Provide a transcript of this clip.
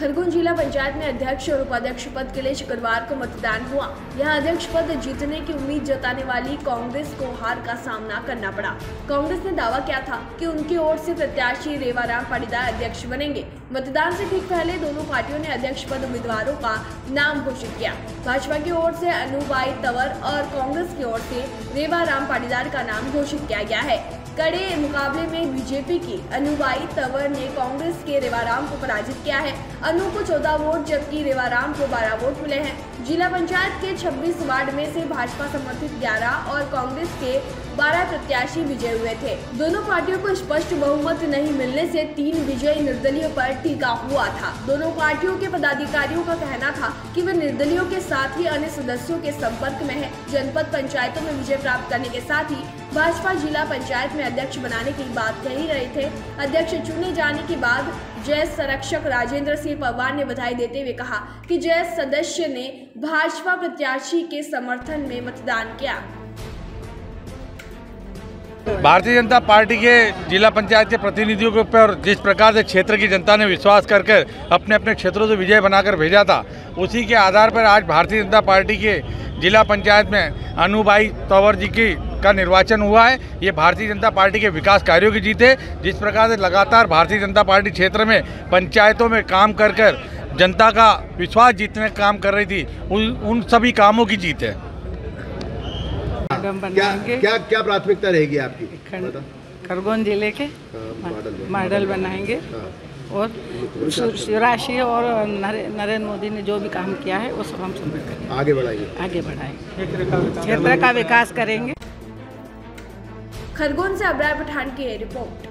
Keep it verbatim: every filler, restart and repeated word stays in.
खरगोन जिला पंचायत में अध्यक्ष और उपाध्यक्ष पद के लिए शुक्रवार को मतदान हुआ। यहां अध्यक्ष पद जीतने की उम्मीद जताने वाली कांग्रेस को हार का सामना करना पड़ा। कांग्रेस ने दावा किया था कि उनकी ओर से प्रत्याशी रेवाराम पाटीदार अध्यक्ष बनेंगे। मतदान से ठीक पहले दोनों पार्टियों ने अध्यक्ष पद उम्मीदवारों का नाम घोषित किया। भाजपा की ओर से अनुबाई तंवर और कांग्रेस की ओर से रेवाराम पाटीदार का नाम घोषित किया गया है। कड़े मुकाबले में बीजेपी की अनुबाई तंवर ने कांग्रेस के रेवाराम को पराजित किया है। अनु को चौदह वोट जबकि रेवाराम को बारह वोट मिले हैं। जिला पंचायत के छब्बीस वार्ड में से भाजपा समर्थित ग्यारह और कांग्रेस के बारह प्रत्याशी विजय हुए थे। दोनों पार्टियों को स्पष्ट बहुमत नहीं मिलने से तीन विजयी निर्दलीयों पर टीका हुआ था। दोनों पार्टियों के पदाधिकारियों का कहना था कि वे निर्दलीयों के साथ ही अन्य सदस्यों के संपर्क में है। जनपद पंचायतों में विजय प्राप्त करने के साथ ही भाजपा जिला पंचायत में अध्यक्ष बनाने की बात कह ही रहे थे। अध्यक्ष चुने जाने के बाद जय संरक्षक राजेंद्र सिंह पवार ने बधाई देते हुए कहा कि जय सदस्य ने भाजपा प्रत्याशी के समर्थन में मतदान किया। भारतीय जनता पार्टी के जिला पंचायत के प्रतिनिधियों के ऊपर जिस प्रकार से क्षेत्र की जनता ने विश्वास कर कर अपने अपने क्षेत्रों से विजय बनाकर भेजा था, उसी के आधार पर आज भारतीय जनता पार्टी के जिला पंचायत में अनुबाई तंवर जी की का निर्वाचन हुआ है। ये भारतीय जनता पार्टी के विकास कार्यों की जीत है। जिस प्रकार से लगातार भारतीय जनता पार्टी क्षेत्र में पंचायतों में काम कर कर जनता का विश्वास जीतने का काम कर रही थी, उन, उन सभी कामों की जीत है। क्या क्या क्या प्राथमिकता रहेगी आपकी? खरगोन जिले के मॉडल बनाएंगे और शिवराज और नरेंद्र मोदी ने जो भी काम किया है वो सब हम समझ करेंगे, आगे बढ़ाएंगे आगे बढ़ाएंगे क्षेत्र का विकास करेंगे। खरगोन से अब्रार पठान की रिपोर्ट।